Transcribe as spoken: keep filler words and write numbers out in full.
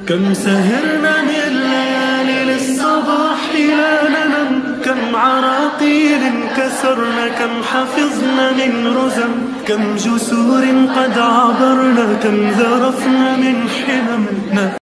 كم سهرنا من ليالي للصباح لا ننم، كم عراقيل كسرنا، كم حفظنا من رزم، كم جسور قد عبرنا، كم ذرفنا من حمم.